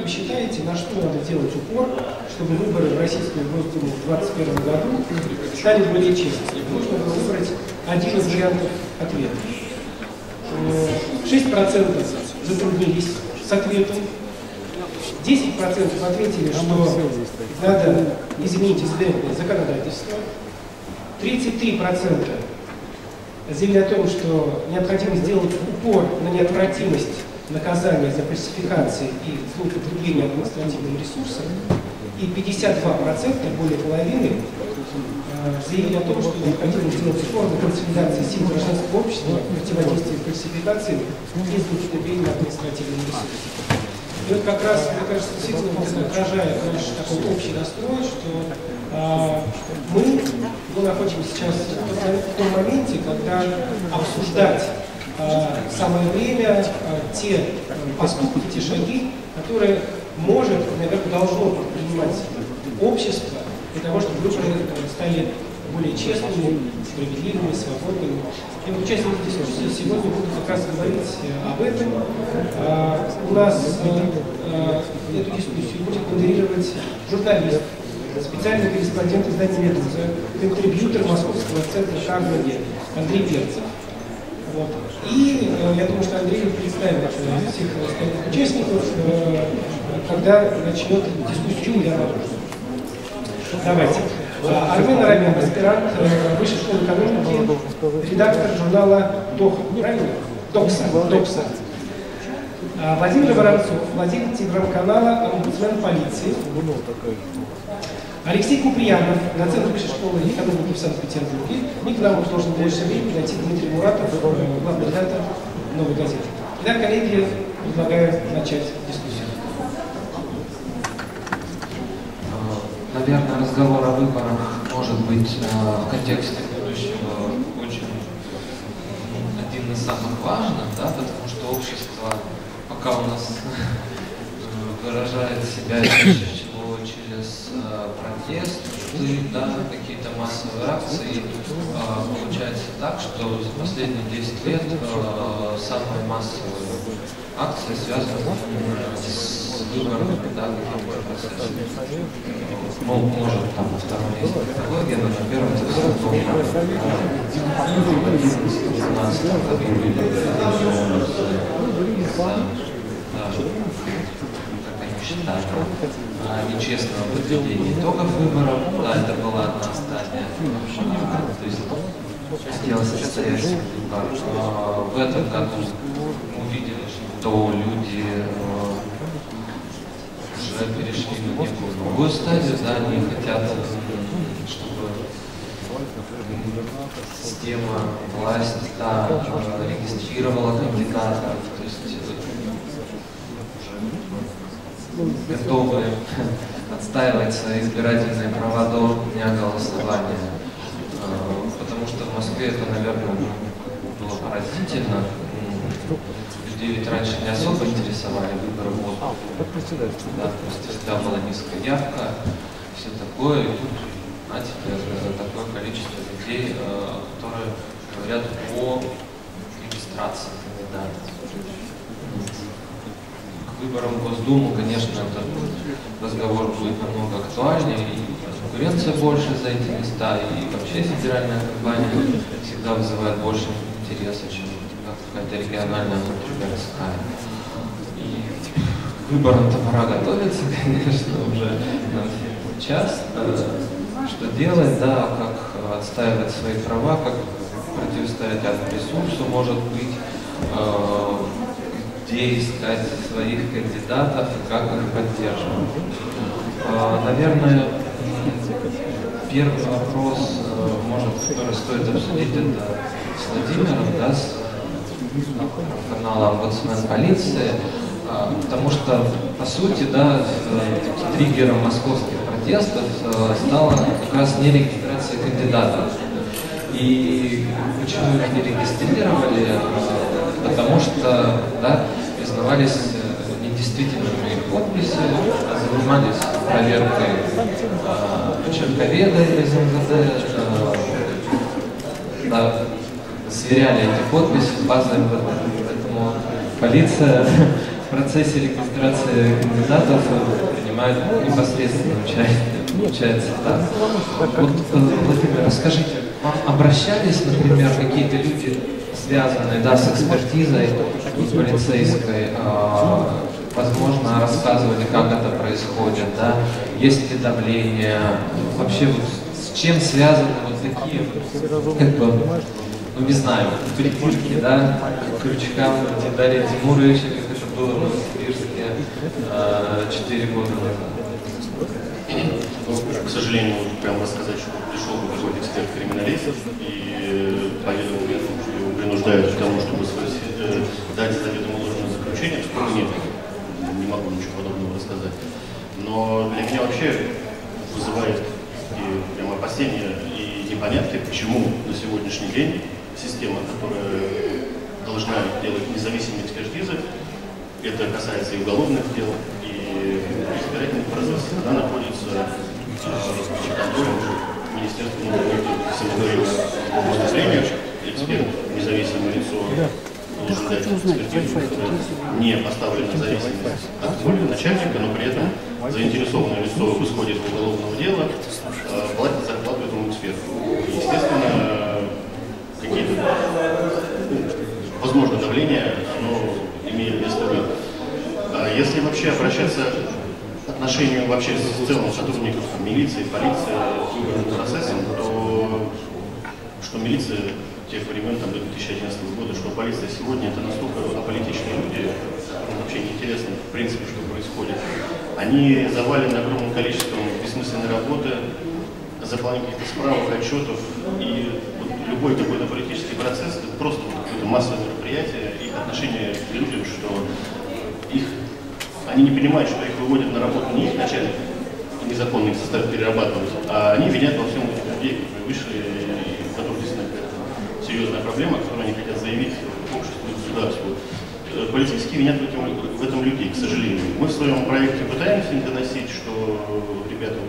вы считаете, на что надо делать упор, чтобы выборы в Российскую Госдуму в 2021 году стали более честными? Нужно было выбрать один из вариантов ответа. 6% затруднились с ответом, 10% ответили, что надо изменить избирательное законодательство, 33% заявили о том, что необходимо сделать упор на неотвратимость наказания за фальсификации и злоупотребление административным ресурсом, и 52%, более половины, заявили о том, что необходимо сделать упор на консолидации сил гражданского общества, противодействие фальсификации и злоупотребление административным ресурсом. И вот как раз, мне кажется, действительно это отражает наш такой общий настрой, что мы находимся сейчас в том моменте, когда обсуждать самое время те поступки, те шаги, которые может, наверное, должно предпринимать общество для того, чтобы выборы стали более честными, справедливыми, свободными. И вот участники дискуссии сегодня будут как раз говорить об этом. У нас эту дискуссию будет модерировать журналист, специальный корреспондент издания «Медуза», контрибьютор Московского центра Карнеги Андрей Перцев. Вот. И я думаю, что Андрей представит всех остальных участников, когда начнет дискуссию. Давайте. Армен Арамян, аспирант Высшей школы экономики, редактор журнала «Доха». Правильно? «Докса». Владимир Воронцов, владелец телеграм-канала «Омбудсмен полиции». Алексей Куприянов, доцент Высшей школы экономики в Санкт-Петербурге. И к нам должен в ближайшее время найти Дмитрий Муратов, главный редактор «Новой газеты». Итак, коллеги, предлагаю начать дискуссию. Наверное, разговор о выборах может быть в контексте будущего очень один из самых важных, да, потому что общество пока у нас выражает себя чаще всего через протест, да, какие-то массовые акции. Получается так, что за последние 10 лет самые массовые акции связаны с выборами, да, ну, может, там на втором месте экология, но на первом это все равно в 11-12 году как они считают, нечестного подведения итогов выборов. Да, это была одна стадия. То есть хотелось состояться выбор. В этом году мы увидели, что люди уже перешли на некую другую стадию, да, они хотят, чтобы система, власть, да, регистрировала кандидатов, то есть уже готовы отстаивать свои избирательные права до дня голосования. Потому что в Москве это, наверное, было поразительно. Людей ведь раньше не особо интересовали выборы в воздухе. Да, то есть всегда была низкая явка, все такое. И тут, знаете, такое количество людей, которые говорят о регистрации кандидатов. К выборам в Госдуму, конечно, этот разговор будет намного актуальнее, и конкуренция больше за эти места, и вообще федеральная кампания всегда вызывает больше интереса, чем какая-то региональная внутригородская. И к выборам-то пора готовиться, конечно, уже сейчас. Что делать, да, как отстаивать свои права, как противостоять ресурсу, может быть, где искать своих кандидатов и как их поддерживать. Наверное, первый вопрос, может, который стоит обсудить, это с Владимиром, да, с канала «Омбудсмен полиции», потому что, по сути, да, триггером московских протестов стала как раз нерегистрация кандидатов. И почему их не регистрировали? Потому что, да, признавались недействительными их подписи, занимались проверкой почерковеда из МВД, да, сверяли эти подписи с базой МВД. Поэтому полиция в процессе регистрации кандидатов принимают непосредственно участие. Получается так. Вот, Владимир, расскажите, вам обращались, например, какие-то люди, связанные, да, с экспертизой полицейской, возможно, рассказывали, как это происходит, да, есть ли давление, вообще вот с чем связаны вот такие, как бы, ну не знаю, притирки, да, к крючкам Дарьи Тимуровича, как это было в Новосибирске 4 года назад. К сожалению, прямо рассказать, что пришел бы какой-то эксперт-криминалист и поведал мне, что его принуждают к тому, чтобы дать заведомо ложное заключение, что нет, не могу ничего подобного рассказать. Но для меня вообще вызывает и прямо опасения и непонятки, почему на сегодняшний день система, которая должна делать независимые экспертизы, это касается и уголовных дел, и избирательных процессов, она находится под контролем Министерства внутренних дел. Если мы говорим о выступлениях, эксперт, независимое лицо, должен дать экспертизу, которая не поставлена в зависимость от воли начальника, но при этом заинтересованное лицо в исходе уголовного дела платит зарплату этому эксперту. И, естественно, какие-то, возможно, давление, оно имеет место быть. Если вообще обращаться к отношению вообще с целым сотрудников милиции, полиции к выборным процессам, то что милиция тех времен, там, до 2011 года, что полиция сегодня, это настолько аполитичные люди, которым вообще неинтересно, в принципе, что происходит. Они завалены огромным количеством бессмысленной работы, заполнения каких-то справок, отчетов, и вот любой какой-то политический процесс, это просто вот какое-то массовое мероприятие, их отношение к людям, что они не понимают, что их выводят на работу не их начальник, незаконно их заставят перерабатывать, а они винят во всем этих людей, которые вышли, и у которых действительно какая-то серьезная проблема, которую они хотят заявить обществу и государству. Полицейские винят в этом людей, к сожалению. Мы в своем проекте пытаемся им доносить, что ребята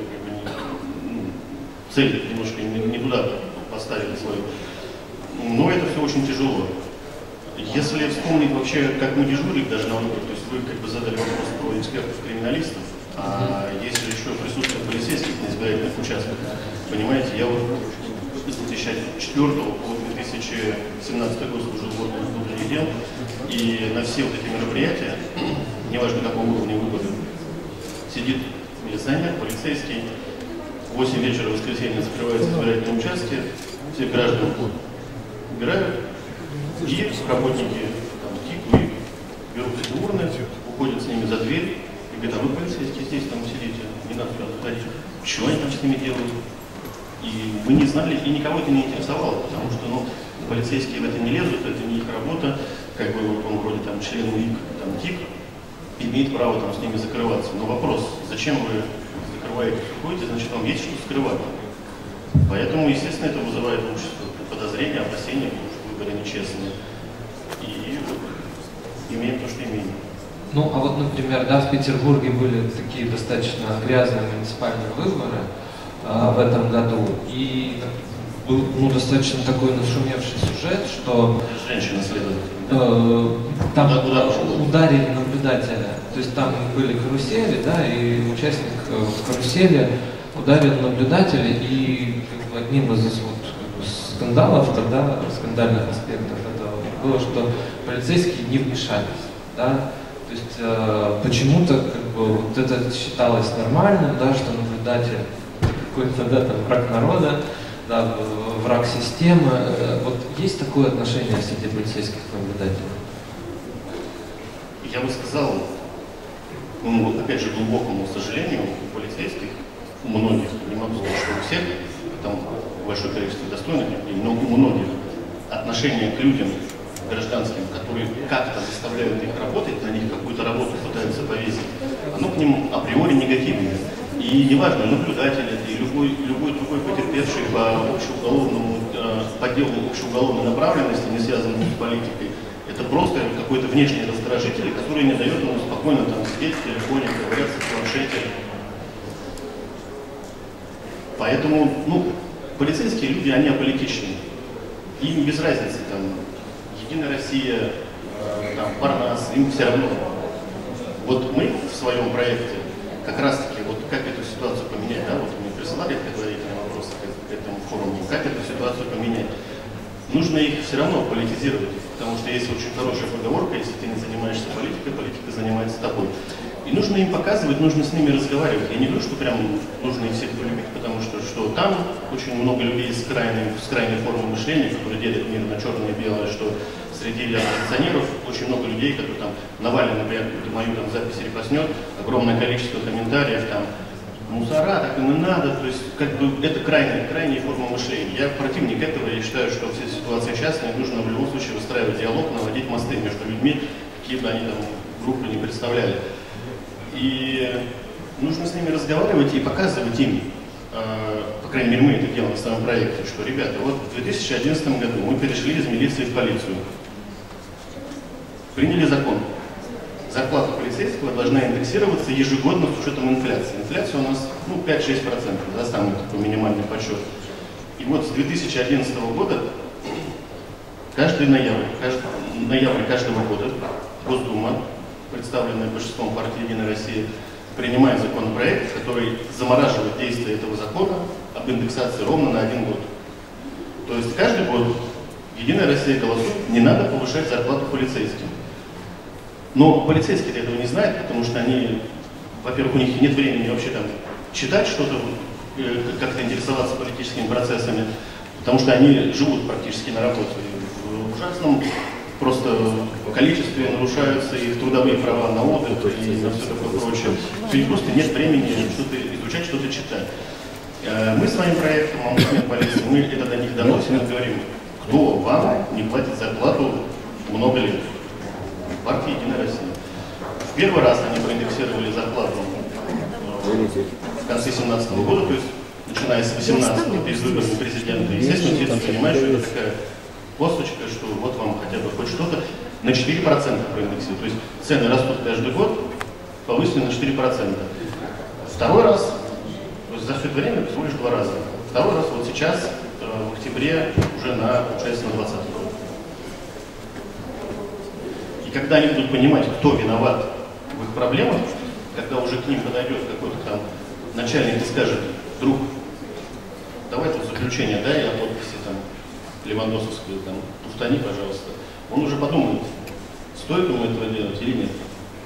цель немножко не туда поставили свою. Но это все очень тяжело. Если вспомнить вообще, как мы дежурили даже на выборах, то есть вы как бы задали вопрос про экспертов-криминалистов, а есть же еще присутствие полицейских на избирательных участках. Понимаете, я вот с 2004 по 2017 год служил в органах внутренних дел, и на все вот эти мероприятия, неважно какого уровня выборы, сидит милиционер, полицейский, в 8 вечера в воскресенье закрываются избирательные участки, всех граждан убирают, и работники ТИК берут эти урны, уходят с ними за дверь и говорят: а вы полицейские здесь, там сидите, не надо сюда заходить. Что они там с ними делают? И мы не знали, и никого это не интересовало, потому что полицейские в это не лезут, это не их работа, как бы он вроде там член УИК, там ТИК, имеет право там с ними закрываться. Но вопрос, зачем вы закрываете, ходите, значит вам есть что скрывать. Поэтому, естественно, это вызывает общество подозрения, опасения, потому что выборы нечестные. И имеем то, что имеем. Ну, а вот, например, да, в Петербурге были такие достаточно грязные муниципальные выборы в этом году, и был достаточно такой нашумевший сюжет, что там ударили наблюдателя. То есть там были карусели, да, и участник в карусели ударил наблюдателя, и одним из скандалов, тогда скандальных аспектов этого было, что полицейские не вмешались, да. То есть почему-то как бы вот это считалось нормальным, да, что наблюдатель какой-то, да, там, враг народа, да, враг системы. Вот есть такое отношение среди полицейских наблюдателей? Я бы сказал, опять же, глубокому сожалению, у полицейских, у многих, не могу сказать, что у всех, там большое количество достойных людей, но у многих отношение к людям гражданским, которые как-то заставляют их работать, на них какую-то работу пытаются повесить, оно к ним априори негативное. И неважно, наблюдатель это и любой другой потерпевший по делу общеуголовной направленности, не связанной с политикой, это просто какой-то внешний раздражитель, который не дает ему спокойно там сидеть в телефоне, ковыряться в планшете. Поэтому, полицейские люди, они аполитичные. Им без разницы, там, Единая Россия, там, Парнас, им все равно. Вот мы в своем проекте как раз-таки, вот как эту ситуацию поменять, да, вот мне присылали предварительные вопросы к этому форуму, как эту ситуацию поменять. Нужно их все равно политизировать, потому что есть очень хорошая поговорка: если ты не занимаешься политикой, политика занимается тобой. И нужно им показывать, нужно с ними разговаривать. Я не говорю, что прям нужно их всех полюбить, потому что там очень много людей с крайней формой мышления, которые делят мир на черное и белое, что среди оппозиционеров очень много людей, которые там Навальный, например, мою там запись репостнет, огромное количество комментариев, там, мусора, так им и надо, то есть как бы это крайняя форма мышления. Я противник этого, я считаю, что все ситуации частные, нужно в любом случае выстраивать диалог, наводить мосты между людьми, какие бы они там группы не представляли. И нужно с ними разговаривать и показывать им, по крайней мере мы это делаем в своем проекте, что, ребята, вот в 2011 году мы перешли из милиции в полицию, приняли закон. Зарплата полицейского должна индексироваться ежегодно с учетом инфляции. Инфляция у нас 5-6%, да, самый такой минимальный подсчет. И вот с 2011 года каждый ноябрь каждого года Госдума, представленная большинством партии «Единая Россия», принимает законопроект, который замораживает действие этого закона об индексации ровно на 1 год. То есть каждый год «Единая Россия» голосует, не надо повышать зарплату полицейским. Но полицейские этого не знают, потому что они, во-первых, у них нет времени вообще там читать что-то, как-то интересоваться политическими процессами, потому что они живут практически на работе. В ужасном просто количестве нарушаются их трудовые права на отдых и на все такое прочее. У них просто нет времени что-то изучать, что-то читать. Мы своим проектом «Омбудсмен полиции», мы это до них доносим и говорим: кто вам не платит зарплату много лет? Партия «Единая Россия». В первый раз они проиндексировали зарплату в конце 2017 года, то есть начиная с 2018 перед выборами президента. Естественно, все это понимают, что это такая косточка, что вот вам хотя бы хоть что-то на 4% проиндексировали. То есть цены растут каждый год, повысили на 4%. Второй раз, то есть за все это время всего лишь 2 раза. Второй раз вот сейчас, в октябре, уже получается на 20 год. И когда они будут понимать, кто виноват в их проблемах, когда уже к ним подойдет какой-то там начальник и скажет: друг, давай тут заключение дай о подписи там Левандовскую, там, туфтани, пожалуйста, он уже подумает, стоит ему этого делать или нет.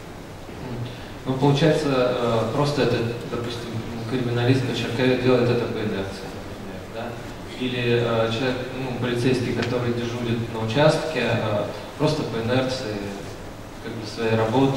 Ну, получается, просто это, допустим, криминалист Кочеркаев делает это по инерции, да? Или человек, полицейский, который дежурит на участке, просто по инерции, как бы, своей работы,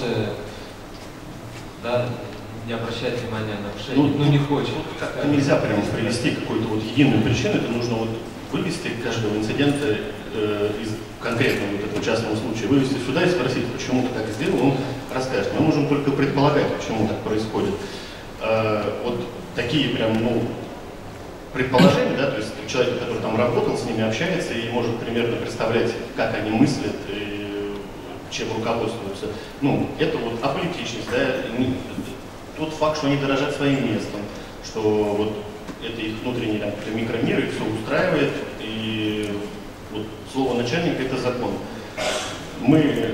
да, не обращает внимания на нарушения, не хочет. Как-то нельзя прямо привести какую-то вот единую причину, это нужно вот вывести каждого инцидента из конкретного вот этого частного случая, вывести сюда и спросить, почему ты так сделал, он расскажет. Мы можем только предполагать, почему так происходит. Вот такие прям, предположения, да, то есть человек, который там работал, с ними общается и может примерно представлять, как они мыслят, и чем руководствуются. Это вот аполитичность, да, тот факт, что они дорожат своим местом, что вот это их внутренний микромир, их все устраивает, и вот слово начальника — это закон. Мы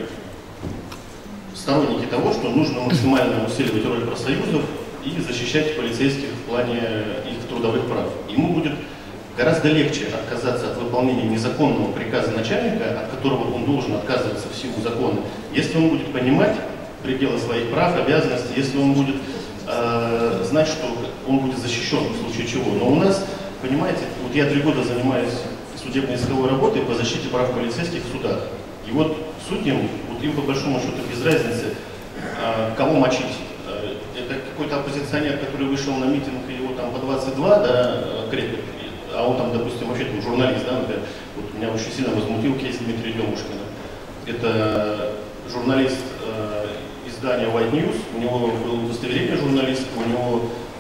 сторонники того, что нужно максимально усиливать роль профсоюзов и защищать полицейских в плане их трудовых прав. Ему будет гораздо легче отказаться от выполнения незаконного приказа начальника, от которого он должен отказываться в силу закона, если он будет понимать пределы своих прав, обязанностей, если он будет знать, что он будет защищен в случае чего. Но у нас, понимаете, вот я 3 года занимаюсь судебно-исковой работой по защите прав полицейских в судах. И вот судьям, вот им по большому счету без разницы, кого мочить. Это какой-то оппозиционер, который вышел на митинг, и его там по 22, да, крепят, а он там, допустим, вообще там журналист, да, например. Вот меня очень сильно возмутил кейс Дмитрия Демушкина. Это журналист издания White News, у него было удостоверение журналиста, у него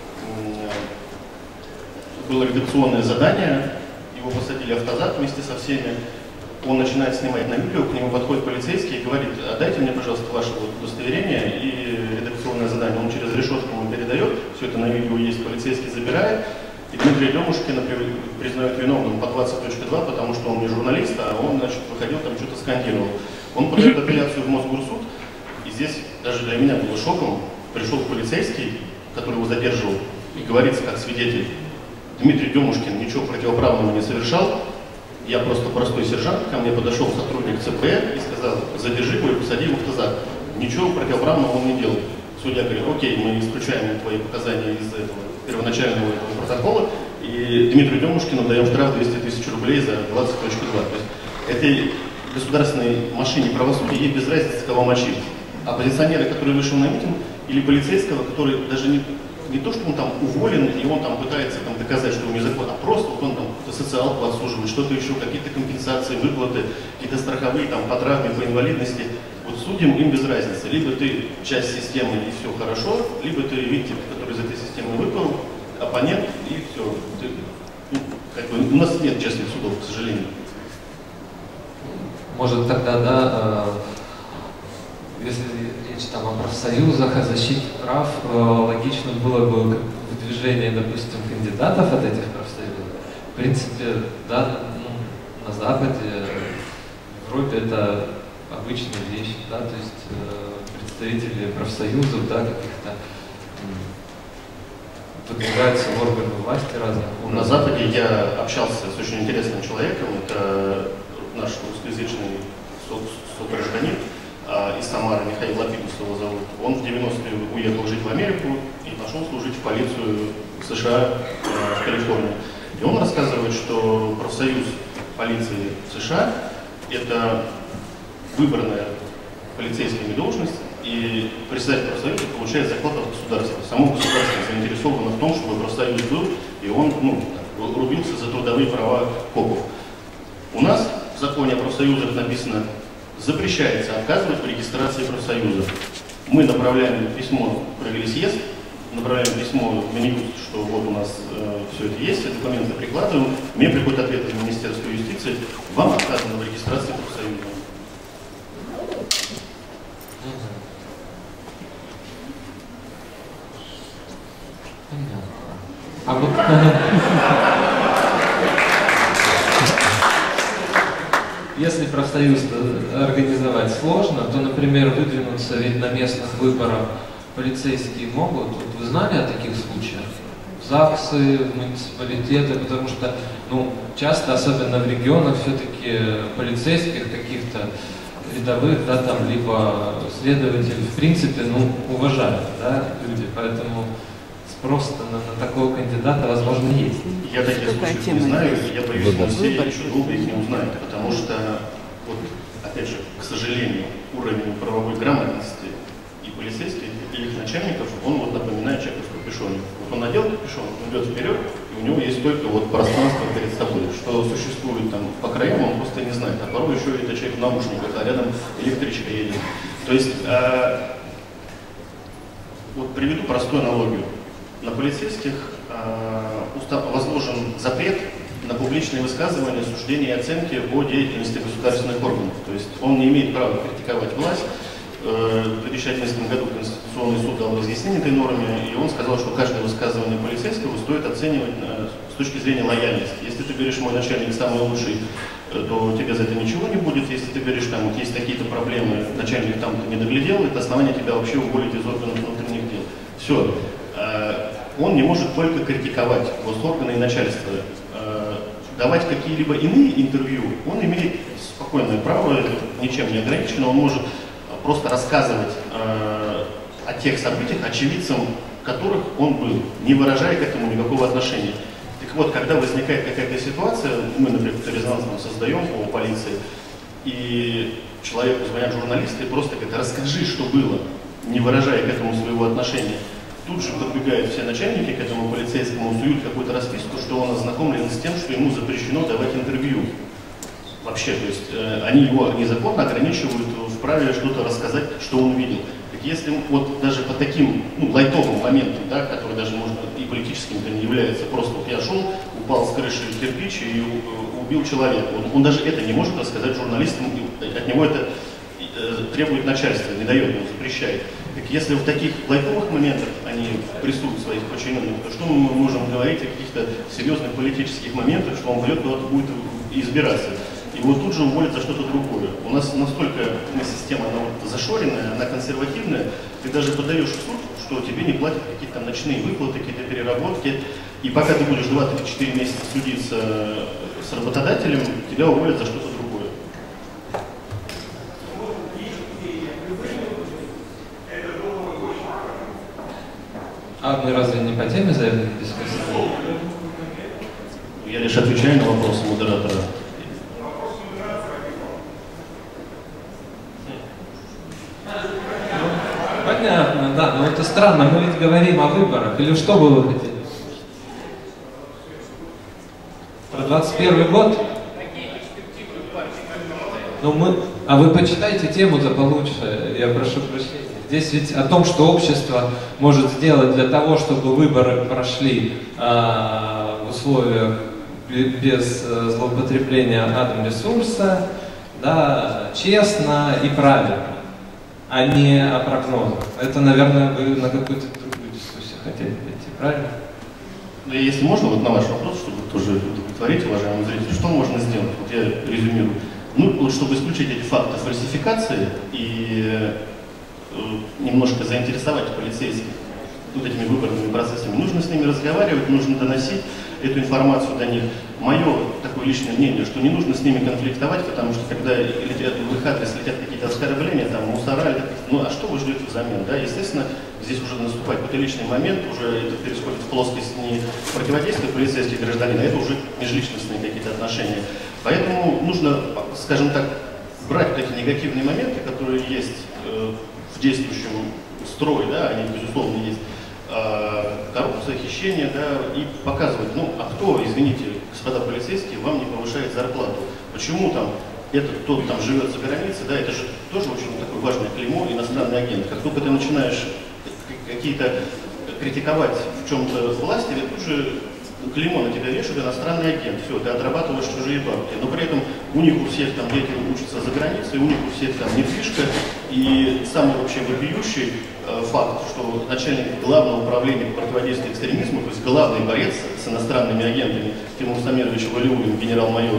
было редакционное задание, его посадили в автозак вместе со всеми, он начинает снимать на видео, к нему подходит полицейский и говорит: отдайте мне, пожалуйста, ваше удостоверение и редакционное задание. Он через решетку ему передает, все это на видео есть, полицейский забирает, и Дмитрия Демушкина признают виновным по 20.2, потому что он не журналист, а он, выходил там, что-то скандировал. Он подает апелляцию в Мосгорсуд, и здесь даже для меня было шоком, пришел полицейский, который его задерживал, и говорится как свидетель: Дмитрий Демушкин ничего противоправного не совершал, я просто простой сержант, ко мне подошел сотрудник ЦП и сказал: задержи его и посади его в ТЗАК. Ничего противоправного он не делал. Судья говорит: окей, мы исключаем твои показания из этого первоначального протокола, и Дмитрию Демушкину даем штраф 200 тысяч рублей за 20.2. То есть этой государственной машине правосудия ей без разницы, кого мочить. Оппозиционеры, который вышел на митинг, или полицейского, который даже не то, что он там уволен, и он там пытается там доказать, что он незаконно, а просто вот он там социалку отсуживает, что-то еще, какие-то компенсации, выплаты, какие-то страховые там по травме, по инвалидности. Вот судьям им без разницы. Либо ты часть системы и все хорошо, либо ты виктим, который из этой системы выпал, оппонент, и все. Ты, ну, как бы, у нас нет честных судов, к сожалению. Может тогда, да, если речь там о профсоюзах, о защите прав, логично было бы выдвижение, допустим, кандидатов от этих профсоюзов. В принципе, да, ну, на Западе, в Европе это обычная вещь, да, то есть представители профсоюзов, да, каких-то выдвигаются в органы власти разных. На Западе я общался с очень интересным человеком, это наш русскоязычный согражданин из Самары, Михаил Лапидус его зовут. Он в 90-е уехал жить в Америку и пошел служить в полицию США в Калифорнии. И он рассказывает, что профсоюз полиции США – это выбранная полицейскими должность, и председатель профсоюза получает заклад от государства. Само государство заинтересовано в том, чтобы профсоюз был, и он рубился за трудовые права копов. У нас в законе о профсоюзах написано: запрещается отказывать в регистрации профсоюза. Мы направляем письмо в правительсъезд, направляем письмо в Минюст, что вот у нас все это есть, все документы прикладываем. Мне приходит ответ из Министерства юстиции: вам отказано в регистрации профсоюза. А вот если профсоюз организовать сложно, то, например, выдвинуться ведь на местных выборах полицейские могут. Вот вы знали о таких случаях? ЗАГСы, муниципалитеты, потому что, ну, часто, особенно в регионах, все-таки полицейских каких-то рядовых, да, там, либо следователей, в принципе, ну, уважают, да, люди, поэтому спрос на такого кандидата, возможно, есть. Я таких случаев не знаю, я боюсь, что все еще долго их не узнают, потому что, вот, опять же, к сожалению, уровень правовой грамотности и полицейских, и их начальников, он вот напоминает человека в капюшоне. Вот он надел капюшон, он идет вперед, и у него есть только вот пространство перед собой. Что существует там по краям, он просто не знает. А порой еще это человек в наушниках, а рядом электричка едет. То есть, вот приведу простую аналогию. На полицейских возложен запрет на публичные высказывания, суждения и оценки о деятельности государственных органов. То есть он не имеет права критиковать власть. В 2011 году Конституционный суд дал разъяснение этой норме, и он сказал, что каждое высказывание полицейского стоит оценивать с точки зрения лояльности. Если ты говоришь: мой начальник самый лучший, то тебе за это ничего не будет. Если ты говоришь, там вот есть какие-то проблемы, начальник там не доглядел, это основание тебя вообще уволить из органов внутренних дел. Все. Он не может только критиковать госорганы и начальство. Давать какие-либо иные интервью он имеет спокойное право, ничем не ограничено, он может просто рассказывать о тех событиях, очевидцам которых он был, не выражая к этому никакого отношения. Так вот, когда возникает какая-то ситуация, мы, например, резонанс создаем по полиции, и человеку звонят журналисты и просто говорят: расскажи, что было, не выражая к этому своего отношения. Тут же подбегают все начальники к этому полицейскому, суют какую-то расписку, что он ознакомлен с тем, что ему запрещено давать интервью. Вообще, то есть они его незаконно ограничивают в праве что-то рассказать, что он видел. Так если вот даже по таким лайтовым моментам, да, которые даже, может, и политическим-то не является, просто вот я шел, упал с крыши кирпич и убил человека. Он даже это не может рассказать журналистам, от него это требует начальство, не дает, ему запрещает. Так если в таких лайтовых моментах они прессуют своих подчиненных, то что мы можем говорить о каких-то серьезных политических моментах, что он куда-то будет избираться? его тут же уволят за что-то другое. У нас настолько система, она вот зашоренная, она консервативная, ты даже подаешь в суд, что тебе не платят какие-то там ночные выплаты, какие-то переработки, и пока ты будешь 2-3-4 месяца судиться с работодателем, тебя уволят за что-то другое. А мы разве не по теме заявленной дискуссии? Я лишь отвечаю на вопросы модератора. Понятно, да, но это странно, мы ведь говорим о выборах. Или что бы вы хотели? Про 21 год? Ну а вы почитайте тему-то получше, я прошу прощения. Здесь ведь о том, что общество может сделать для того, чтобы выборы прошли в условиях без злоупотребления атом-ресурса, да, честно и правильно, а не о прогнозах. Это, наверное, вы на какую-то другую дискуссию хотели пойти, правильно? Ну, если можно, вот на ваш вопрос, чтобы тоже удовлетворить, уважаемые зрители, что можно сделать? Вот я резюмирую. Ну, вот, чтобы исключить эти факты фальсификации и немножко заинтересовать полицейских вот этими выборными процессами, нужно с ними разговаривать, нужно доносить эту информацию до них. Мое такое личное мнение, что не нужно с ними конфликтовать, потому что когда летят, в их адрес летят какие-то оскорбления, там, мусора, ну а что вы ждете взамен, да? Естественно, здесь уже наступает какой-то личный момент, уже это переходит в плоскость не противодействия полицейских гражданин, а это уже межличностные какие-то отношения. Поэтому нужно, скажем так, брать вот эти негативные моменты, которые есть в действующем строе, да, они, безусловно, есть, коррупция, хищение, да, и показывать, ну, а кто, извините, господа полицейские, вам не повышает зарплату? Почему там этот, тот там живет за границей, да, это же тоже очень такое важное клеймо, иностранный агент. Как только ты начинаешь какие-то критиковать в чем-то власти, тут же клеймо на тебя вешают, иностранный агент, все, ты отрабатываешь чужие бабки, но при этом у них у всех там дети учатся за границей, у них у всех там недвижка, и самый вообще вопиющий факт, что начальник главного управления по противодействию экстремизму, то есть главный борец с иностранными агентами Тимур Самирович Валиуллин, генерал-майор,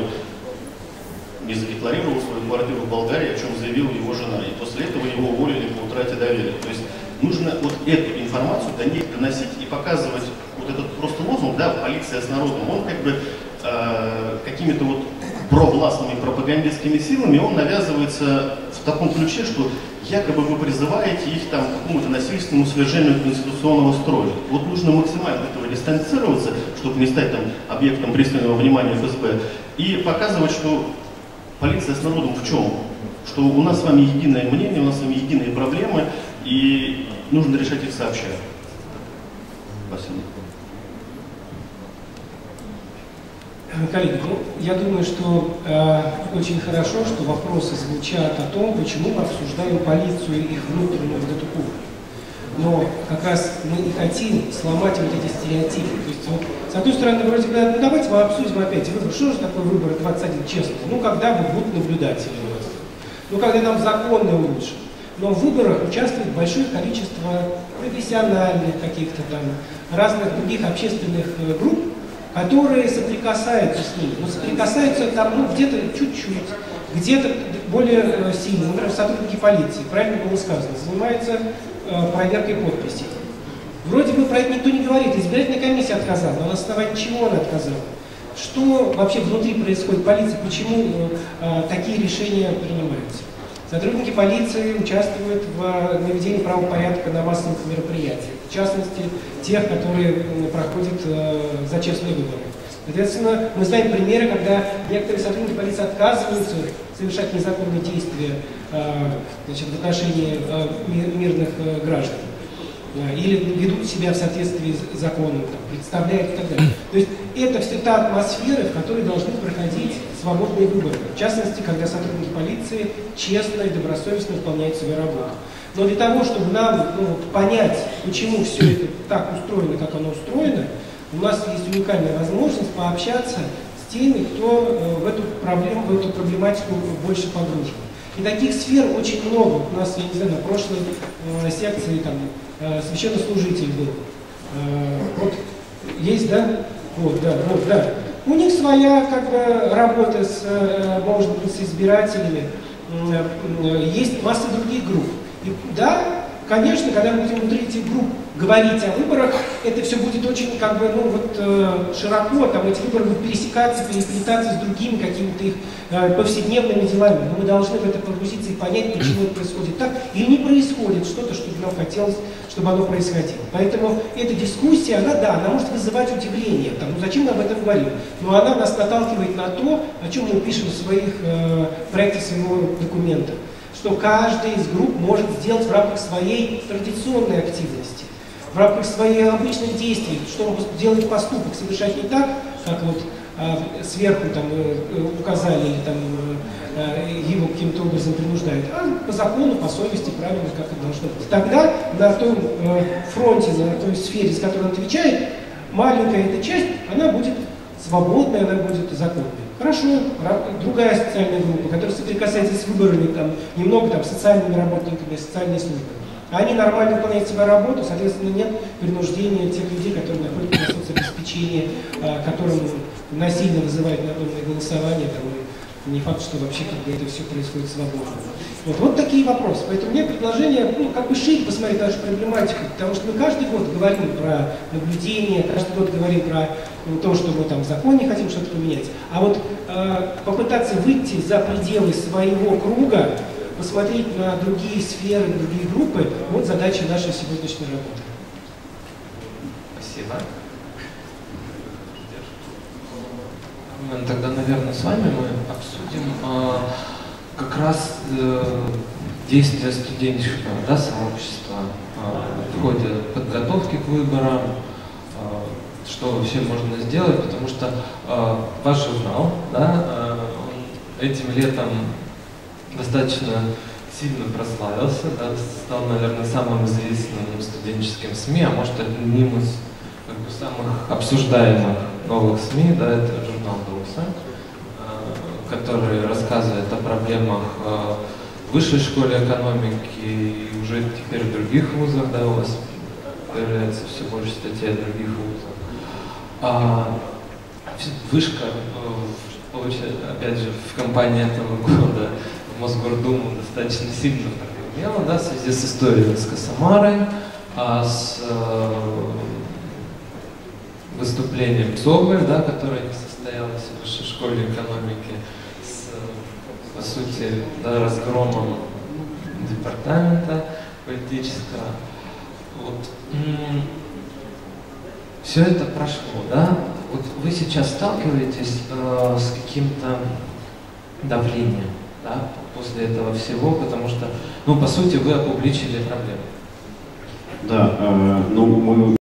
не задекларировал свою квартиру в Болгарии, о чем заявила его жена, и после этого его уволили по утрате доверия. То есть нужно вот эту информацию до них доносить и показывать вот этот просто лозунг, да, полиция с народом, он как бы какими-то вот провластными пропагандистскими силами, он навязывается в таком ключе, что якобы вы призываете их там к какому-то насильственному свержению конституционного строя. Вот нужно максимально от этого дистанцироваться, чтобы не стать там объектом пристального внимания ФСБ, и показывать, что полиция с народом в чем? Что у нас с вами единое мнение, у нас с вами единые проблемы, и нужно решать их сообща. Спасибо. Коллеги, ну, я думаю, что очень хорошо, что вопросы звучат о том, почему мы обсуждаем полицию и их внутреннюю вот эту кухню. Но как раз мы и хотим сломать вот эти стереотипы. То есть, вот, с одной стороны, вроде бы, ну давайте мы обсудим опять выборы. Что же такое выборы 21 честно? Ну, когда будут наблюдатели у нас? Ну, когда нам законы улучшат. Но в выборах участвует большое количество профессиональных каких-то там, разных других общественных групп, которые соприкасаются с ними. Но соприкасаются там, ну, где-то чуть-чуть, где-то более сильно. Например, сотрудники полиции, правильно было сказано, занимаются проверкой подписей. Вроде бы про это никто не говорит. Избирательная комиссия отказала, но на основании чего она отказала? Что вообще внутри происходит в полиции, почему такие решения принимаются? Сотрудники полиции участвуют в наведении правопорядка на массовых мероприятиях, в частности, тех, которые проходят за честные выборы. Соответственно, мы знаем примеры, когда некоторые сотрудники полиции отказываются совершать незаконные действия значит, в отношении мирных граждан или ведут себя в соответствии с законом, там, представляют и так далее. То есть это все та атмосфера, в которой должны проходить свободные выборы. В частности, когда сотрудники полиции честно и добросовестно выполняют свою работу. Но для того, чтобы нам понять, почему все это так устроено, как оно устроено, у нас есть уникальная возможность пообщаться с теми, кто в эту проблему, в эту проблематику больше погружен. И таких сфер очень много. У нас, я не знаю, на прошлой секции там священнослужитель был. Вот есть, да? Вот, да, вот, да. У них своя как бы работа с, может быть, с избирателями, есть масса других групп. И да, конечно, когда мы будем внутри этих групп говорить о выборах, это все будет очень как бы, ну, вот, широко, там эти выборы будут пересекаться, переплетаться с другими какими-то их повседневными делами. Но мы должны в это погрузиться и понять, почему это происходит так, или не происходит что-то, что нам хотелось, чтобы оно происходило. Поэтому эта дискуссия, она, да, она может вызывать удивление. Там, ну, зачем мы об этом говорим? Но она нас наталкивает на то, о чем мы пишем в своих проектах, своего документа. Что каждая из групп может сделать в рамках своей традиционной активности, в рамках своих обычных действий, что он делает поступок, совершать не так, как вот сверху там указали или там его каким-то образом принуждают, а по закону, по совести, правильно, как это должно быть. Тогда на том фронте, на той сфере, с которой он отвечает, маленькая эта часть, она будет свободной, она будет законной. Хорошо, другая социальная группа, которая соприкасается с выборами, там, немного там, социальными работниками, социальной службой. Они нормально выполняют свою работу, соответственно, нет принуждения тех людей, которые находятся на соцобеспечении, которым насильно вызывают надуманное голосование, там, и не факт, что вообще как бы, это все происходит свободно. Вот такие вопросы. Поэтому у меня предложение, ну, как бы шире посмотреть нашу проблематику, потому что мы каждый год говорим про наблюдение, каждый год говорим про то, что мы там в законе хотим что-то поменять. А вот попытаться выйти за пределы своего круга, посмотреть на другие сферы, другие группы, вот задача нашей сегодняшней работы. Спасибо. Тогда, наверное, с вами мы обсудим как раз действия студенческого, да, сообщества в ходе подготовки к выборам, что вообще можно сделать, потому что ваш журнал, да, он этим летом достаточно сильно прославился, да, стал, наверное, самым известным студенческим СМИ, а может, одним из как бы, самых обсуждаемых новых СМИ, да, это журнал «Доуса», который рассказывает о проблемах в высшей школе экономики и уже теперь в других вузах, да, у вас появляется все больше статей о других вузах. Вышка, опять же, в кампании этого года в Мосгордуму достаточно сильно прогремела, да, в связи с историей с Косомарой, с выступлением ЦОБы, да, которое не состоялось в высшей школе экономики, с, по сути, да, разгромом департамента политического. Вот. Все это прошло, да? Вот вы сейчас сталкиваетесь с каким-то давлением, да, после этого всего, потому что, ну, по сути, вы опубличили проблему. Да, ну, мы